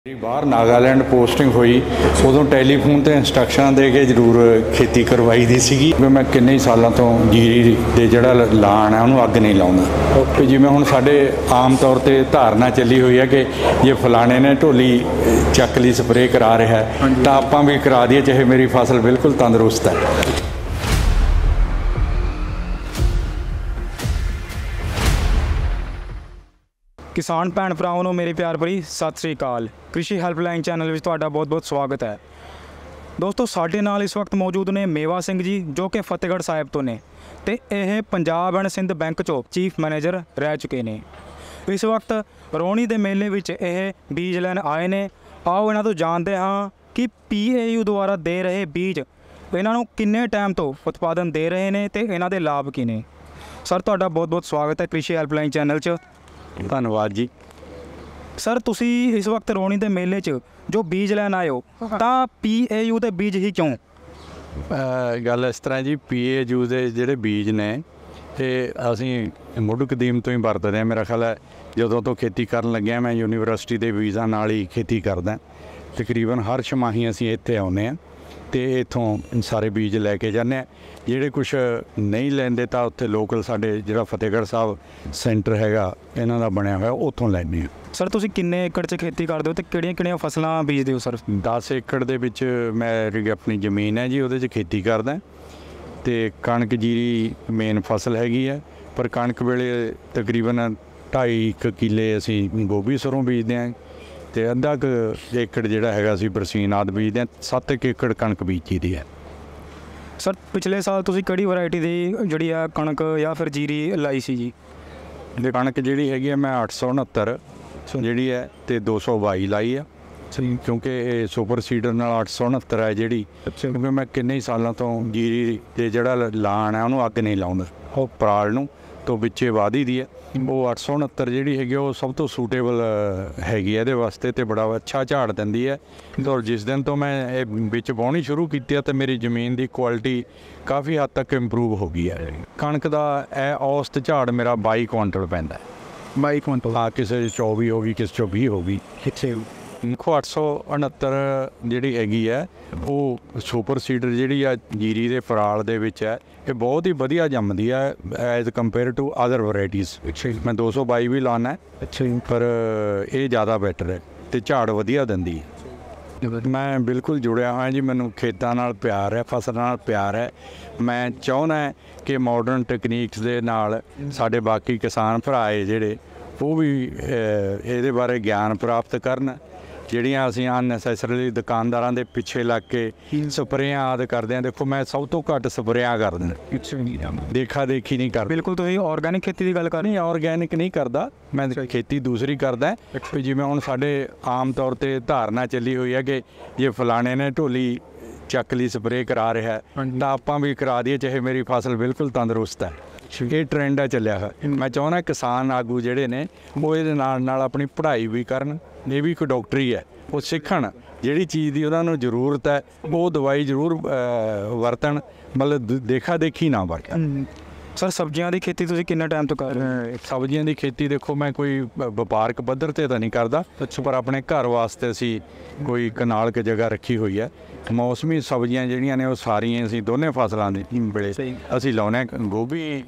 बाहर नागालैंड पोस्टिंग हुई उदों टैलीफोन ते इंस्ट्रक्शन दे के जरूर खेती करवाई दी सीगी। मैं किन्ने सालों तो जीरी दे जिहड़ा लाण है उन्होंने अग नहीं लाउंदा। जिवें हुण साडे आम तौर ते धारणा चली हुई है कि जे फलाणे ने ढोली चक ली स्प्रे करा रहा है तो आपां भी करा दईए, चाहे मेरी फसल बिल्कुल तंदुरुस्त है। किसान भैन भरावां नूं मेरी प्यार भरी सत श्री अकाल। कृषि हैल्पलाइन चैनल विच तुहाडा बहुत बहुत स्वागत है। दोस्तों साडे नाल इस वक्त मौजूद ने मेवा सिंह जी जो कि फतेहगढ़ साहिब तो ने ते यह पंजाब एंड सिंध बैंक चो चीफ मैनेजर रह चुके ने। इस वक्त रौणी दे मेले विच यह बीज लैन आए ने। आओ इन्हां तों जानते हाँ कि PAU द्वारा दे रहे बीज इन्हां नूं किन्ने टाइम तो उत्पादन दे रहे ने ते इन्हां दे लाभ की ने। सर तुहाडा बहुत बहुत स्वागत है कृषि हैल्पलाइन चैनल च। धन्यवाद जी। सर तुसी इस वक्त रौणी दे मेले च जो बीज लैन आए हो तां PAU दे बीज ही क्यों? गल इस तरह जी, PAU दे जिहड़े बीज ने ते असीं मुੱਢ कदीम तो ही वरतदे हैं। मेरा ख्याल है जदों तो खेती करन लग्या मैं यूनीवर्सिटी दे बीजां नाल ही खेती करदा। तकरीबन हर छमाही असीं इत्थे आउंदे आ ते इत्थों सारे बीज लैके जाने आ। ਜਿਹੜੇ ਕੁਛ नहीं ਲੈਂਦੇ ਤਾਂ ਉੱਥੇ ਲੋਕਲ ਸਾਡੇ ਜਿਹੜਾ ਫਤਿਹਗੜ੍ਹ ਸਾਹਿਬ ਸੈਂਟਰ ਹੈਗਾ ਇਹਨਾਂ ਦਾ ਬਣਿਆ ਹੋਇਆ ਉੱਥੋਂ ਲੈਂਦੇ ਆ। ਸਰ ਤੁਸੀਂ ਕਿੰਨੇ ਏਕੜ 'ਚ ਖੇਤੀ ਕਰਦੇ ਹੋ ਤੇ ਕਿਹੜੀਆਂ-ਕਿਹੜੀਆਂ ਫਸਲਾਂ ਬੀਜਦੇ ਹੋ ਸਰ? 10 ਏਕੜ ਦੇ ਵਿੱਚ ਮੇਰੀ ਆਪਣੀ ਜ਼ਮੀਨ ਹੈ ਜੀ, ਉਹਦੇ 'ਚ ਖੇਤੀ ਕਰਦਾ ਤੇ ਕਣਕ ਜੀਰੀ ਮੇਨ ਫਸਲ ਹੈਗੀ ਹੈ। ਪਰ ਕਣਕ ਵੇਲੇ ਤਕਰੀਬਨ 2.5 ਕਿੱਲੇ ਅਸੀਂ ਗੋਭੀ ਸਰੋਂ ਬੀਜਦੇ ਹਾਂ ਤੇ ਅੱਧਾ ਕੁ ਏਕੜ ਜਿਹੜਾ ਹੈਗਾ ਅਸੀਂ ਬਰਸੀਨ ਆਦਿ ਬੀਜਦੇ ਹਾਂ। 7 ਏਕੜ ਕਣਕ ਬੀਜੀ ਦੀ ਹੈ। सर पिछले साल तुसी किहड़ी वैरायटी दी जिहड़ी आ कणक या फिर जीरी लाई सी जी? कणक जिहड़ी हैगी है मैं 869 जिहड़ी है ते 222 लाई है क्योंकि सुपर सीडर नाल 869 है जिहड़ी, क्योंकि मैं किन्ने सालों तो जीरी ते जिहड़ा लाण है उन्होंने अग नहीं लाउंदा पराल नूं तो विचे वाधी दी है। वो 869 जिहड़ी हैगी वो सब तो सूटेबल हैगी ਇਹਦੇ ਵਾਸਤੇ ਤੇ ਬੜਾ ਅੱਛਾ ਝਾੜ ਦਿੰਦੀ ਹੈ। ਔਰ ਜਿਸ ਦਿਨ ਤੋਂ ਮੈਂ ਇਹ ਵਿੱਚ ਵਾਹੁਣੀ ਸ਼ੁਰੂ ਕੀਤੀ ਹੈ ਤੇ ਮੇਰੀ ਜ਼ਮੀਨ ਦੀ ਕੁਆਲਿਟੀ ਕਾਫੀ ਹੱਦ ਤੱਕ ਇੰਪਰੂਵ ਹੋ ਗਈ ਹੈ। ਕਣਕ ਦਾ ਇਹ ਔਸਤ ਝਾੜ ਮੇਰਾ 22 ਕੁਇੰਟਲ ਪੈਂਦਾ ਹੈ। 22 ਕੁਇੰਟਲ? ਹਾਂ, ਕਿਸੇ 24 ਹੋ ਗਈ, ਕਿਸੇ 20 ਹੋ ਗਈ। ਕਿੱਥੇ 869 ਜਿਹੜੀ ਹੈਗੀ ਹੈ ਉਹ ਸੁਪਰ ਸੀਡਰ ਜਿਹੜੀ ਆ ਜੀਰੀ ਦੇ ਫਰਾਲ ਦੇ ਵਿੱਚ ਹੈ, ਇਹ ਬਹੁਤ ਹੀ ਵਧੀਆ ਜੰਮਦੀ ਹੈ as compare to other varieties. ਮੈਂ 222 ਵੀ ਲਾਉਣਾ ਪਰ ਇਹ ਜ਼ਿਆਦਾ ਬੈਟਰ ਹੈ ਤੇ ਝਾੜ ਵਧੀਆ ਦਿੰਦੀ ਹੈ। ਮੈਂ ਬਿਲਕੁਲ ਜੁੜਿਆ ਹੋਇਆ ਜੀ, ਮੈਨੂੰ ਖੇਤਾਂ ਨਾਲ ਪਿਆਰ ਹੈ, ਫਸਲਾਂ ਨਾਲ ਪਿਆਰ ਹੈ। ਮੈਂ ਚਾਹੁੰਦਾ ਕਿ ਮਾਡਰਨ ਟੈਕਨੀਕਸ ਦੇ ਨਾਲ ਸਾਡੇ ਬਾਕੀ ਕਿਸਾਨ ਭਰਾ ਹੈ ਜਿਹੜੇ ਉਹ ਵੀ ਇਹਦੇ ਬਾਰੇ ਗਿਆਨ ਪ੍ਰਾਪਤ ਕਰਨ। ਜਿਹੜੀਆਂ ਅਸੀਂ ਅਨਨੈਸੈਸਰੀਲੀ ਦੁਕਾਨਦਾਰਾਂ ਦੇ ਪਿੱਛੇ ਲੱਗ ਕੇ ਸਪਰੇਆਂ ਆਦਿ ਕਰਦੇ ਹਾਂ। ਦੇਖੋ ਮੈਂ ਸਭ ਤੋਂ ਘੱਟ ਸਪਰੇਆਂ ਕਰਦਾ, ਦੇਖਾ ਦੇਖੀ ਨਹੀਂ ਕਰਦਾ। ਬਿਲਕੁਲ ਤੁਸੀਂ ਆਰਗੈਨਿਕ ਖੇਤੀ ਦੀ ਗੱਲ ਕਰ ਰਹੇ? ਆਰਗੈਨਿਕ ਨਹੀਂ ਕਰਦਾ, ਮੈਂ ਖੇਤੀ ਦੂਸਰੀ ਕਰਦਾ। ਜਿਵੇਂ ਹੁਣ ਸਾਡੇ ਆਮ ਤੌਰ 'ਤੇ ਧਾਰਨਾ ਚੱਲੀ ਹੋਈ ਹੈ ਕਿ ਜੇ ਫਲਾਣੇ ਨੇ ਢੋਲੀ ਚੱਕ ਲਈ ਸਪਰੇ ਕਰਾ ਰਿਹਾ ਤਾਂ ਆਪਾਂ ਵੀ ਕਰਾ ਦਈਏ, ਚਾਹੇ ਮੇਰੀ ਫਸਲ ਬਿਲਕੁਲ ਤੰਦਰੁਸਤ ਹੈ। ਇਹ ਟਰੈਂਡ ਹੈ ਚੱਲਿਆ ਹੋਇਆ। ਮੈਂ ਚਾਹੁੰਦਾ ਕਿਸਾਨ ਆਗੂ ਜਿਹੜੇ ਨੇ ਉਹ ਇਹਦੇ ਨਾਲ ਆਪਣੀ ਪੜ੍ਹਾਈ ਵੀ ਕਰਨ। ਇਹ ਵੀ ਕੋਈ ਡਾਕਟਰੀ ਹੈ, ਉਹ ਸਿੱਖਣ ਜਿਹੜੀ ਚੀਜ਼ ਦੀ ਉਹਨਾਂ ਨੂੰ ਜ਼ਰੂਰਤ ਹੈ ਉਹ ਦਵਾਈ ਜ਼ਰੂਰ ਵਰਤਣ, ਮਤਲਬ ਦੇਖਾ ਦੇਖੀ ਨਾ ਵਰਤਣ। ਸਰ ਸਬਜ਼ੀਆਂ ਦੀ ਖੇਤੀ ਤੁਸੀਂ ਕਿੰਨਾ ਟਾਈਮ ਤੋਂ ਕਰ ਰਹੇ ਹੋ? ਸਬਜ਼ੀਆਂ ਦੀ ਖੇਤੀ ਦੇਖੋ ਮੈਂ ਕੋਈ ਵਪਾਰਕ ਪੱਧਰ 'ਤੇ ਤਾਂ ਨਹੀਂ ਕਰਦਾ, ਪਰ ਆਪਣੇ ਘਰ ਵਾਸਤੇ ਅਸੀਂ ਕੋਈ ਕਨਾਲ ਕੁ ਜਗ੍ਹਾ ਰੱਖੀ ਹੋਈ ਹੈ। ਮੌਸਮੀ ਸਬਜ਼ੀਆਂ ਜਿਹੜੀਆਂ ਨੇ ਉਹ ਸਾਰੀਆਂ ਅਸੀਂ ਦੋਨੇ ਫਸਲਾਂ ਦੇ ਵੇਲੇ ਅਸੀਂ ਲਾਉਂਦੇ ਹਾਂ। ਗੋਭੀ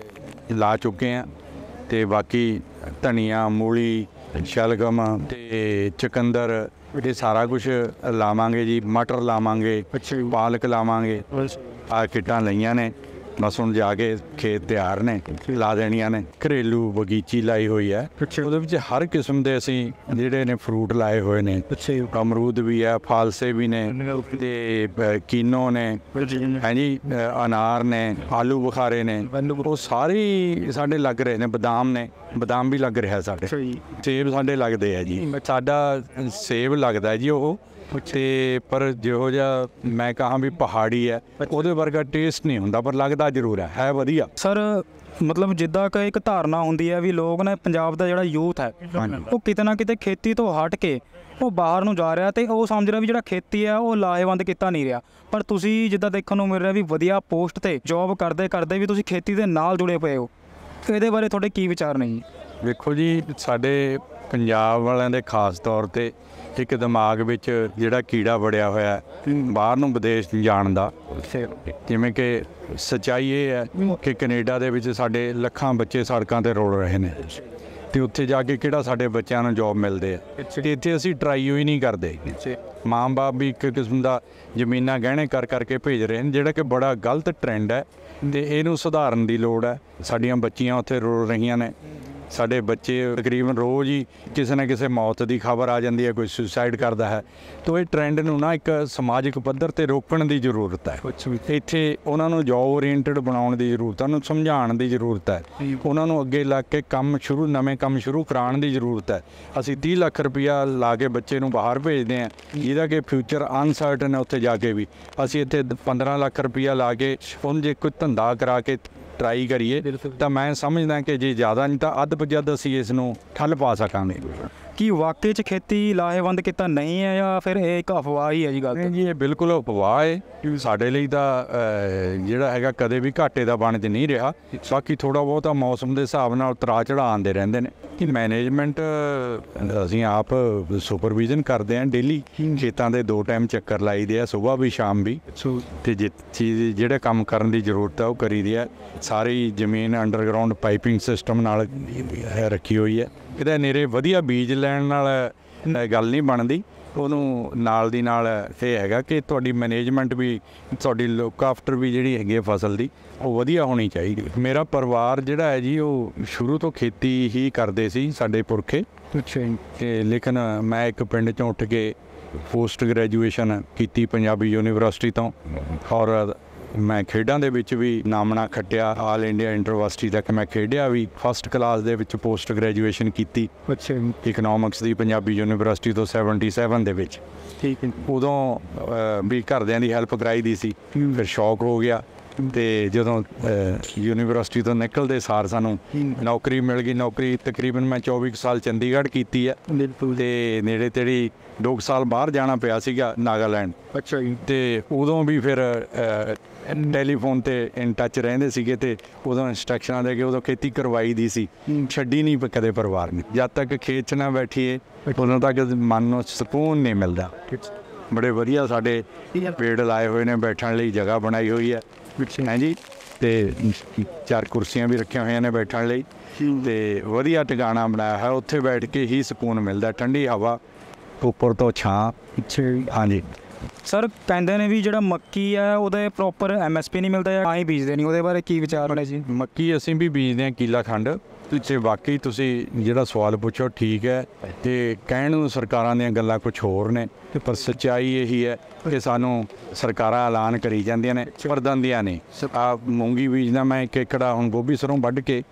ਲਾ ਚੁੱਕੇ ਹਾਂ ਤੇ ਬਾਕੀ ਧਨੀਆ, ਮੂਲੀ, ਸ਼ਲਗਮ ਤੇ ਚੁਕੰਦਰ ਇਹ ਸਾਰਾ ਕੁਛ ਲਾਵਾਂਗੇ ਜੀ। ਮਟਰ ਲਾਵਾਂਗੇ, ਪਾਲਕ ਲਾਵਾਂਗੇ। ਆ ਕਿੱਟਾਂ ਲਈਆਂ ਨੇ, ਬਸ ਹੁਣ ਜਾ ਕੇ ਖੇਤ ਤਿਆਰ ਨੇ, ਲਾ ਦੇਣੀਆਂ ਨੇ। ਘਰੇਲੂ ਬਗੀਚੀ ਲਾਈ ਹੋਈ ਹੈ, ਉਹਦੇ ਵਿੱਚ ਹਰ ਕਿਸਮ ਦੇ ਅਸੀਂ ਜਿਹੜੇ ਨੇ ਫਰੂਟ ਲਾਏ ਹੋਏ ਨੇ। ਅਮਰੂਦ ਵੀ ਹੈ, ਫਾਲਸੇ ਵੀ ਨੇ ਤੇ ਕੀਨੋ ਨੇ, ਹਾਂਜੀ ਅਨਾਰ ਨੇ, ਆਲੂ ਬੁਖਾਰੇ ਨੇ, ਉਹ ਸਾਰੇ ਸਾਡੇ ਲੱਗ ਰਹੇ ਨੇ। ਬਦਾਮ ਨੇ, ਬਦਾਮ ਵੀ ਲੱਗ ਰਿਹਾ ਸਾਡੇ। ਸੇਬ ਸਾਡੇ ਲੱਗਦੇ ਆ ਜੀ, ਸਾਡਾ ਸੇਬ ਲੱਗਦਾ ਜੀ ਉਹ ਤੇ ਪਰ ਜਿਹੋ ਜਿਹਾ ਮੈਂ ਕਹਾਂ ਵੀ ਪਹਾੜੀ ਹੈ ਉਹਦੇ ਵਰਗਾ ਟੇਸਟ ਨਹੀਂ ਹੁੰਦਾ, ਪਰ ਲੱਗਦਾ ਜ਼ਰੂਰ ਹੈ ਵਧੀਆ। ਸਰ ਮਤਲਬ ਜਿੱਦਾਂ ਕਿ ਇੱਕ ਧਾਰਨਾ ਹੁੰਦੀ ਹੈ ਵੀ ਲੋਕ ਨੇ ਪੰਜਾਬ ਦਾ ਜਿਹੜਾ ਯੂਥ ਹੈ ਉਹ ਕਿਤੇ ਨਾ ਕਿਤੇ ਖੇਤੀ ਤੋਂ ਹਟ ਕੇ ਉਹ ਬਾਹਰ ਨੂੰ ਜਾ ਰਿਹਾ ਤੇ ਉਹ ਸਮਝ ਰਿਹਾ ਵੀ ਜਿਹੜਾ ਖੇਤੀ ਹੈ ਉਹ ਲਾਹੇਵੰਦ ਕੀਤਾ ਨਹੀਂ ਰਿਹਾ। ਪਰ ਤੁਸੀਂ ਜਿੱਦਾਂ ਦੇਖਣ ਨੂੰ ਮਿਲ ਰਿਹਾ ਵੀ ਵਧੀਆ ਪੋਸਟ ਤੇ ਜੋਬ ਕਰਦੇ ਕਰਦੇ ਵੀ ਤੁਸੀਂ ਖੇਤੀ ਦੇ ਨਾਲ ਜੁੜੇ ਪਏ ਹੋ, ਇਹਦੇ ਬਾਰੇ ਤੁਹਾਡੇ ਕੀ ਵਿਚਾਰ ਨੇ ਜੀ? ਵੇਖੋ ਜੀ, ਸਾਡੇ ਪੰਜਾਬ ਵਾਲਿਆਂ ਦੇ ਖਾਸ ਤੌਰ 'ਤੇ ਇੱਕ ਦਿਮਾਗ ਵਿੱਚ ਜਿਹੜਾ ਕੀੜਾ ਵੜਿਆ ਹੋਇਆ ਬਾਹਰ ਨੂੰ ਵਿਦੇਸ਼ ਜਾਣ ਦਾ। ਜਿਵੇਂ ਕਿ ਸੱਚਾਈ ਇਹ ਹੈ ਕਿ ਕੈਨੇਡਾ ਦੇ ਵਿੱਚ ਸਾਡੇ ਲੱਖਾਂ ਬੱਚੇ ਸੜਕਾਂ ਤੇ ਰੋਲ ਰਹੇ ਨੇ, ਤੇ ਉੱਥੇ ਜਾ ਕੇ ਕਿਹੜਾ ਸਾਡੇ ਬੱਚਿਆਂ ਨੂੰ ਜੋਬ ਮਿਲਦੇ ਆ, ਤੇ ਇੱਥੇ ਅਸੀਂ ਟਰਾਈ ਹੀ ਨਹੀਂ ਕਰਦੇ। ਮਾਂ-ਬਾਪ ਵੀ ਇੱਕ ਕਿਸਮ ਦਾ ਜ਼ਮੀਨਾਂ ਗਹਿਣੇ ਕਰ ਕਰਕੇ ਭੇਜ ਰਹੇ ਨੇ, ਜਿਹੜਾ ਕਿ ਬੜਾ ਗਲਤ ਟ੍ਰੈਂਡ ਹੈ, ਤੇ ਇਹਨੂੰ ਸੁਧਾਰਨ ਦੀ ਲੋੜ ਹੈ। ਸਾਡੀਆਂ ਬੱਚੀਆਂ ਉੱਥੇ ਰੋਲ ਰਹੀਆਂ ਨੇ, ਸਾਡੇ ਬੱਚੇ ਤਕਰੀਬਨ ਰੋਜ਼ ਹੀ ਕਿਸੇ ਨਾ ਕਿਸੇ ਮੌਤ ਦੀ ਖਬਰ ਆ ਜਾਂਦੀ ਹੈ, ਕੋਈ ਸੁਸਾਈਡ ਕਰਦਾ ਹੈ। ਤਾਂ ਇਹ ਟ੍ਰੈਂਡ ਨੂੰ ਨਾ ਇੱਕ ਸਮਾਜਿਕ ਪੱਧਰ 'ਤੇ ਰੋਕਣ ਦੀ ਜ਼ਰੂਰਤ ਹੈ। ਇੱਥੇ ਉਹਨਾਂ ਨੂੰ ਜੋਬ ਓਰੀਐਂਟਡ ਬਣਾਉਣ ਦੀ ਜ਼ਰੂਰਤ ਹੈ, ਉਹਨੂੰ ਸਮਝਾਉਣ ਦੀ ਜ਼ਰੂਰਤ ਹੈ, ਉਹਨਾਂ ਨੂੰ ਅੱਗੇ ਲੱਗ ਕੇ ਨਵੇਂ ਕੰਮ ਸ਼ੁਰੂ ਕਰਾਉਣ ਦੀ ਜ਼ਰੂਰਤ ਹੈ। ਅਸੀਂ 30 ਲੱਖ ਰੁਪਈਆ ਲਾ ਕੇ ਬੱਚੇ ਨੂੰ ਬਾਹਰ ਭੇਜਦੇ ਹਾਂ, ਜਿਹਦਾ ਕਿ ਫਿਊਚਰ ਅਨਸਰਟਨ ਹੈ ਉੱਥੇ ਜਾ ਕੇ ਵੀ। ਅਸੀਂ ਇੱਥੇ 15 ਲੱਖ ਰੁਪਈਆ ਲਾ ਕੇ ਉਹਨੂੰ ਜੇ ਕੋਈ ਧੰਦਾ ਕਰਾ ਕੇ ਟਰਾਈ ਕਰੀਏ ਤਾਂ ਮੈਂ ਸਮਝਦਾ ਕਿ ਜੇ ਜ਼ਿਆਦਾ ਨਹੀਂ ਤਾਂ ਅੱਧ ਪਜੱਧ ਅਸੀਂ ਇਸ ਨੂੰ ਠੱਲ ਪਾ ਸਕਾਂਗੇ। ਕੀ ਵਾਕਈ 'ਚ ਖੇਤੀ ਲਾਹੇਵੰਦ ਕਿੱਤਾ ਨਹੀਂ ਹੈ ਜਾਂ ਫਿਰ ਇਹ ਇੱਕ ਅਫਵਾਹ ਹੀ ਹੈ ਜੀ? ਗੱਲ ਨਹੀਂ ਜੀ, ਇਹ ਬਿਲਕੁਲ ਅਫਵਾਹ ਹੈ। ਸਾਡੇ ਲਈ ਤਾਂ ਜਿਹੜਾ ਹੈਗਾ ਕਦੇ ਵੀ ਘਾਟੇ ਦਾ ਬਣ 'ਚ ਨਹੀਂ ਰਿਹਾ। ਬਾਕੀ ਥੋੜ੍ਹਾ ਬਹੁਤਾ ਮੌਸਮ ਦੇ ਹਿਸਾਬ ਨਾਲ ਉਤਰਾਅ ਚੜ੍ਹਾਅ ਆਉਂਦੇ ਰਹਿੰਦੇ ਨੇ। ਕਿ ਮੈਨੇਜਮੈਂਟ ਅਸੀਂ ਆਪ ਸੁਪਰਵਿਜ਼ਨ ਕਰਦੇ ਹਾਂ, ਡੇਲੀ ਖੇਤਾਂ ਦੇ 2 ਟਾਈਮ ਚੱਕਰ ਲਾਈਦੇ ਆ, ਸੁਬਾਹ ਵੀ ਸ਼ਾਮ ਵੀ, ਅਤੇ ਜਿਹੜੇ ਕੰਮ ਕਰਨ ਦੀ ਜ਼ਰੂਰਤ ਹੈ ਉਹ ਕਰੀਦੀ ਹੈ। ਸਾਰੀ ਜ਼ਮੀਨ ਅੰਡਰਗਰਾਊਂਡ ਪਾਈਪਿੰਗ ਸਿਸਟਮ ਨਾਲ ਰੱਖੀ ਹੋਈ ਹੈ। ਇਹਦਾ ਨੇਰੇ ਵਧੀਆ ਬੀਜ ਲੈਣ ਨਾਲ ਗੱਲ ਨਹੀਂ ਬਣਦੀ, ਉਹਨੂੰ ਨਾਲ ਦੀ ਨਾਲ ਇਹ ਹੈਗਾ ਕਿ ਤੁਹਾਡੀ ਮੈਨੇਜਮੈਂਟ ਵੀ, ਤੁਹਾਡੀ ਲੁੱਕ ਆਫਟਰ ਵੀ ਜਿਹੜੀ ਹੈਗੀ ਹੈ ਫਸਲ ਦੀ, ਉਹ ਵਧੀਆ ਹੋਣੀ ਚਾਹੀਦੀ। ਮੇਰਾ ਪਰਿਵਾਰ ਜਿਹੜਾ ਹੈ ਜੀ ਉਹ ਸ਼ੁਰੂ ਤੋਂ ਖੇਤੀ ਹੀ ਕਰਦੇ ਸੀ, ਸਾਡੇ ਪੁਰਖੇ। ਅਤੇ ਲੇਕਿਨ ਮੈਂ ਇੱਕ ਪਿੰਡ 'ਚੋਂ ਉੱਠ ਕੇ ਪੋਸਟ ਗ੍ਰੈਜੂਏਸ਼ਨ ਕੀਤੀ ਪੰਜਾਬੀ ਯੂਨੀਵਰਸਿਟੀ ਤੋਂ, ਔਰ ਮੈਂ ਖੇਡਾਂ ਦੇ ਵਿੱਚ ਵੀ ਨਾਮਣਾ ਖੱਟਿਆ। ਆਲ ਇੰਡੀਆ ਇੰਟਰਵਰਸਿਟੀ ਤੱਕ ਮੈਂ ਖੇਡਿਆ ਵੀ। ਫਸਟ ਕਲਾਸ ਦੇ ਵਿੱਚ ਪੋਸਟ ਗ੍ਰੈਜੂਏਸ਼ਨ ਕੀਤੀ ਇਕਨੋਮਿਕਸ ਦੀ ਪੰਜਾਬੀ ਯੂਨੀਵਰਸਿਟੀ ਤੋਂ 77 ਦੇ ਵਿੱਚ। ਠੀਕ ਹੈ। ਉਦੋਂ ਵੀ ਘਰਦਿਆਂ ਦੀ ਹੈਲਪ ਕਰਾਈ ਦੀ ਸੀ, ਫਿਰ ਸ਼ੌਕ ਹੋ ਗਿਆ। ਅਤੇ ਜਦੋਂ ਯੂਨੀਵਰਸਿਟੀ ਤੋਂ ਨਿਕਲਦੇ ਸਾਰ ਸਾਨੂੰ ਨੌਕਰੀ ਮਿਲ ਗਈ। ਨੌਕਰੀ ਤਕਰੀਬਨ ਮੈਂ 24 ਸਾਲ ਚੰਡੀਗੜ੍ਹ ਕੀਤੀ ਹੈ, ਅਤੇ ਨੇੜੇ ਤੇੜੇ 2 ਸਾਲ ਬਾਹਰ ਜਾਣਾ ਪਿਆ ਸੀਗਾ, ਨਾਗਾਲੈਂਡ। ਅੱਛਾ ਜੀ। ਅਤੇ ਉਦੋਂ ਵੀ ਫਿਰ ਟੈਲੀਫੋਨ 'ਤੇ ਇਨ ਟੱਚ ਰਹਿੰਦੇ ਸੀਗੇ, ਅਤੇ ਉਦੋਂ ਇੰਸਟਰਕਸ਼ਨਾਂ ਦੇ ਕੇ ਉਦੋਂ ਖੇਤੀ ਕਰਵਾਈ ਦੀ ਸੀ, ਛੱਡੀ ਨਹੀਂ ਕਦੇ ਪਰਿਵਾਰ ਨੇ। ਜਦ ਤੱਕ ਖੇਤ 'ਚ ਨਾ ਬੈਠੀਏ ਉਦੋਂ ਤੱਕ ਮਨ ਨੂੰ ਸਕੂਨ ਨਹੀਂ ਮਿਲਦਾ। ਬੜੇ ਵਧੀਆ ਸਾਡੇ ਪੇੜ ਲਾਏ ਹੋਏ ਨੇ, ਬੈਠਣ ਲਈ ਜਗ੍ਹਾ ਬਣਾਈ ਹੋਈ ਹੈ ਹੈ ਜੀ, ਅਤੇ 4 ਕੁਰਸੀਆਂ ਵੀ ਰੱਖੀਆਂ ਹੋਈਆਂ ਨੇ ਬੈਠਣ ਲਈ, ਅਤੇ ਵਧੀਆ ਟਿਕਾਣਾ ਬਣਾਇਆ ਹੈ। ਉੱਥੇ ਬੈਠ ਕੇ ਹੀ ਸਕੂਨ ਮਿਲਦਾ, ਠੰਡੀ ਹਵਾ, ਉੱਪਰ ਤੋਂ ਛਾਂ। ਹਾਂਜੀ ਸਰ, ਕਹਿੰਦੇ ਨੇ ਵੀ ਜਿਹੜਾ ਮੱਕੀ ਹੈ ਉਹਦੇ ਪ੍ਰੋਪਰ MSP ਨਹੀਂ ਮਿਲਦਾ, ਜਾਂ ਹੀ ਬੀਜਦੇ ਨਹੀਂ, ਉਹਦੇ ਬਾਰੇ ਕੀ ਵਿਚਾਰ ਨੇ ਜੀ? ਮੱਕੀ ਅਸੀਂ ਵੀ ਬੀਜਦੇ ਹਾਂ ਕਿੱਲਾ ਖੰਡ। ਅਤੇ ਵਾਕਈ ਤੁਸੀਂ ਜਿਹੜਾ ਸਵਾਲ ਪੁੱਛੋ ਠੀਕ ਹੈ, ਅਤੇ ਕਹਿਣ ਨੂੰ ਸਰਕਾਰਾਂ ਦੀਆਂ ਗੱਲਾਂ ਕੁਛ ਹੋਰ ਨੇ, ਪਰ ਸੱਚਾਈ ਇਹੀ ਹੈ ਕਿ ਸਾਨੂੰ ਸਰਕਾਰਾਂ ਐਲਾਨ ਕਰੀ ਜਾਂਦੀਆਂ ਨੇ ਪਰ ਦਿੰਦੀਆਂ ਨਹੀਂ। ਆ ਮੂੰਗੀ ਬੀਜਦਾ ਮੈਂ 1 ਏਕੜਾ, ਹੁਣ ਗੋਭੀ ਸਰੋਂ ਵੱਢ ਕੇ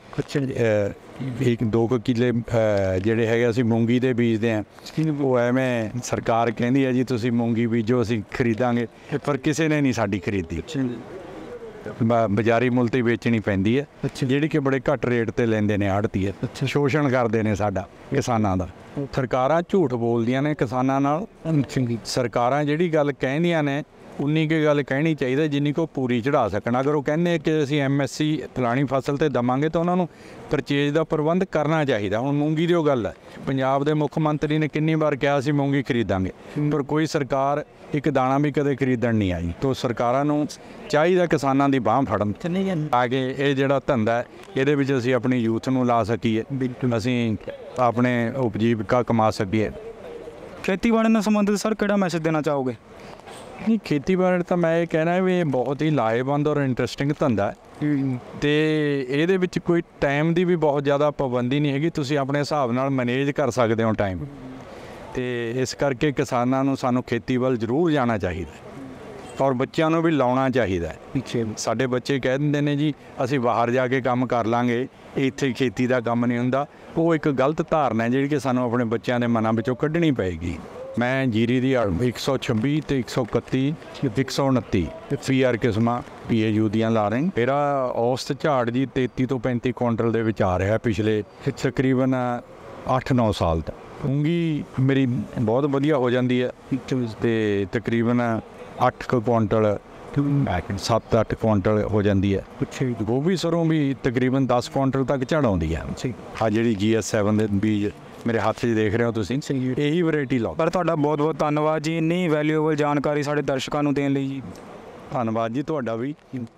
1-2 ਕਿੱਲੇ ਜਿਹੜੇ ਹੈਗੇ ਅਸੀਂ ਮੂੰਗੀ ਦੇ ਬੀਜਦੇ ਹਾਂ। ਉਹ ਐਵੇਂ ਸਰਕਾਰ ਕਹਿੰਦੀ ਹੈ ਜੀ ਤੁਸੀਂ ਮੂੰਗੀ ਬੀਜੋ, ਅਸੀਂ ਖਰੀਦਾਂਗੇ, ਪਰ ਕਿਸੇ ਨੇ ਨਹੀਂ ਸਾਡੀ ਖਰੀਦੀ। ਬਾਜ਼ਾਰੀ ਮੁੱਲ 'ਤੇ ਵੇਚਣੀ ਪੈਂਦੀ ਹੈ, ਜਿਹੜੀ ਕਿ ਬੜੇ ਘੱਟ ਰੇਟ 'ਤੇ ਲੈਂਦੇ ਨੇ ਆੜ੍ਹਤੀਏ। ਸ਼ੋਸ਼ਣ ਕਰਦੇ ਨੇ ਸਾਡਾ ਕਿਸਾਨਾਂ ਦਾ। ਸਰਕਾਰਾਂ ਝੂਠ ਬੋਲਦੀਆਂ ਨੇ ਕਿਸਾਨਾਂ ਨਾਲ। ਸਰਕਾਰਾਂ ਜਿਹੜੀ ਗੱਲ ਕਹਿੰਦੀਆਂ ਨੇ ਉਨੀ ਕੁ ਗੱਲ ਕਹਿਣੀ ਚਾਹੀਦਾ ਜਿੰਨੀ ਕੋ ਪੂਰੀ ਚੜ੍ਹਾ ਸਕਣ। ਅਗਰ ਉਹ ਕਹਿੰਦੇ ਕਿ ਅਸੀਂ MSC ਫਲਾਣੀ ਫਸਲ 'ਤੇ ਦੇਵਾਂਗੇ ਤਾਂ ਉਹਨਾਂ ਨੂੰ ਪਰਚੇਜ ਦਾ ਪ੍ਰਬੰਧ ਕਰਨਾ ਚਾਹੀਦਾ। ਹੁਣ ਮੂੰਗੀ ਦੀ ਉਹ ਗੱਲ ਹੈ, ਪੰਜਾਬ ਦੇ ਮੁੱਖ ਮੰਤਰੀ ਨੇ ਕਿੰਨੀ ਵਾਰ ਕਿਹਾ ਅਸੀਂ ਮੂੰਗੀ ਖਰੀਦਾਂਗੇ, ਪਰ ਕੋਈ ਸਰਕਾਰ ਇੱਕ ਦਾਣਾ ਵੀ ਕਦੇ ਖਰੀਦਣ ਨਹੀਂ ਆਈ। ਤਾਂ ਸਰਕਾਰਾਂ ਨੂੰ ਚਾਹੀਦਾ ਕਿਸਾਨਾਂ ਦੀ ਬਾਂਹ ਫੜਨ ਆ ਕੇ ਇਹ ਜਿਹੜਾ ਧੰਦਾ ਇਹਦੇ ਵਿੱਚ ਅਸੀਂ ਆਪਣੀ ਯੂਥ ਨੂੰ ਲਾ ਸਕੀਏ, ਅਸੀਂ ਆਪਣੇ ਉਪਜੀਵਿਕਾ ਕਮਾ ਸਕੀਏ। ਖੇਤੀਬਾੜੀ ਨਾਲ ਸੰਬੰਧਿਤ ਸਰ ਕਿਹੜਾ ਮੈਸੇਜ ਦੇਣਾ ਚਾਹੋਗੇ? ਨਹੀਂ, ਖੇਤੀਬਾੜੀ ਤਾਂ ਮੈਂ ਇਹ ਕਹਿਣਾ ਵੀ ਇਹ ਬਹੁਤ ਹੀ ਲਾਹੇਵੰਦ ਔਰ ਇੰਟਰਸਟਿੰਗ ਧੰਦਾ ਹੈ, ਅਤੇ ਇਹਦੇ ਵਿੱਚ ਕੋਈ ਟਾਈਮ ਦੀ ਵੀ ਬਹੁਤ ਜ਼ਿਆਦਾ ਪਾਬੰਦੀ ਨਹੀਂ ਹੈਗੀ। ਤੁਸੀਂ ਆਪਣੇ ਹਿਸਾਬ ਨਾਲ ਮੈਨੇਜ ਕਰ ਸਕਦੇ ਹੋ ਟਾਈਮ, ਅਤੇ ਇਸ ਕਰਕੇ ਕਿਸਾਨਾਂ ਨੂੰ ਸਾਨੂੰ ਖੇਤੀ ਵੱਲ ਜ਼ਰੂਰ ਜਾਣਾ ਚਾਹੀਦਾ ਔਰ ਬੱਚਿਆਂ ਨੂੰ ਵੀ ਲਾਉਣਾ ਚਾਹੀਦਾ ਹੈ। ਸਾਡੇ ਬੱਚੇ ਕਹਿ ਦਿੰਦੇ ਨੇ ਜੀ ਅਸੀਂ ਬਾਹਰ ਜਾ ਕੇ ਕੰਮ ਕਰ ਲਾਂਗੇ, ਇੱਥੇ ਖੇਤੀ ਦਾ ਕੰਮ ਨਹੀਂ ਹੁੰਦਾ। ਉਹ ਇੱਕ ਗਲਤ ਧਾਰਨਾ ਹੈ ਜਿਹੜੀ ਕਿ ਸਾਨੂੰ ਆਪਣੇ ਬੱਚਿਆਂ ਦੇ ਮਨਾਂ ਵਿੱਚੋਂ ਕੱਢਣੀ ਪਏਗੀ। ਮੈਂ ਜੀਰੀ ਦੀ 126 ਅਤੇ 131 129 PR ਕਿਸਮਾਂ PAU ਦੀਆਂ ਲਾ ਰਹੇ। ਮੇਰਾ ਔਸਤ ਝਾੜ ਜੀ 33 ਤੋਂ 35 ਕੁਇੰਟਲ ਦੇ ਵਿੱਚ ਆ ਰਿਹਾ ਪਿਛਲੇ ਤਕਰੀਬਨ 8-9 ਸਾਲ ਤੱਕ। ਮੂੰਗੀ ਮੇਰੀ ਬਹੁਤ ਵਧੀਆ ਹੋ ਜਾਂਦੀ ਹੈ, ਅਤੇ ਤਕਰੀਬਨ 8 ਕੁਇੰਟਲ 7-8 ਕੁਇੰਟਲ ਹੋ ਜਾਂਦੀ ਹੈ। ਗੋਭੀ ਸਰੋਂ ਵੀ ਤਕਰੀਬਨ 10 ਕੁਇੰਟਲ ਤੱਕ ਝੜ ਆਉਂਦੀ ਹੈ। ਹਾਂ, ਜਿਹੜੀ GS7 ਦੇ ਬੀਜ ਮੇਰੇ ਹੱਥ 'ਚ ਦੇਖ ਰਹੇ ਹੋ ਤੁਸੀਂ, ਇਹੀ ਵੈਰਾਈਟੀ ਲਾਓ। ਪਰ ਤੁਹਾਡਾ ਬਹੁਤ ਬਹੁਤ ਧੰਨਵਾਦ ਜੀ ਇੰਨੀ ਵੈਲਿਊਏਬਲ ਜਾਣਕਾਰੀ ਸਾਡੇ ਦਰਸ਼ਕਾਂ ਨੂੰ ਦੇਣ ਲਈ ਜੀ। ਧੰਨਵਾਦ ਜੀ ਤੁਹਾਡਾ ਵੀ।